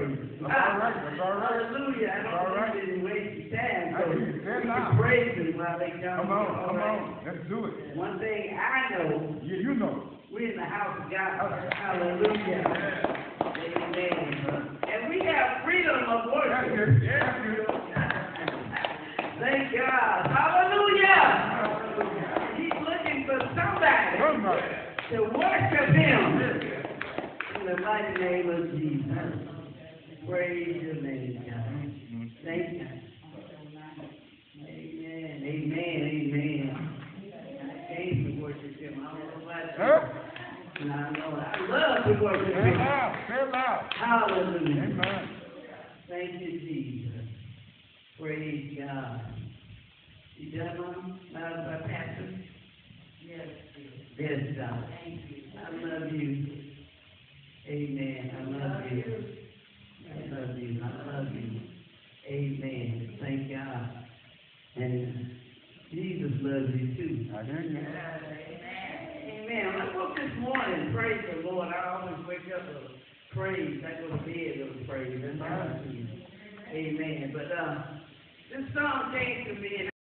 praise. That's all right. That's all right. Hallelujah. I All don't right. think they waste time. So Hey, we stand can up. praise Him while they come. Come on, All come right. on. Let's do it. One thing I know, Yeah, you know. we're in the house of God. Hallelujah. Amen. And we have freedom of That's worship. it. That's it. Thank God. Hallelujah. He's looking for somebody Somebody. to worship Him. In the mighty name of Jesus. Praise your name, God. Thank you. Amen. Amen. Amen. I came to worship Him. I don't know about you. Huh? And I know I love to worship Say Him. loud. Say loud. Hallelujah. Amen. Thank you, Jesus. Praise God. You done, Mom? My pastor? Yes. Yes, God. Thank you. I love you. Amen. I love you. I love you. I love you. Amen. Thank God. And Jesus loves you too. I hear you. Amen. I woke this morning. Praise the Lord. I always wake up with praise. I go to bed with praise. Amen. But this song came to me.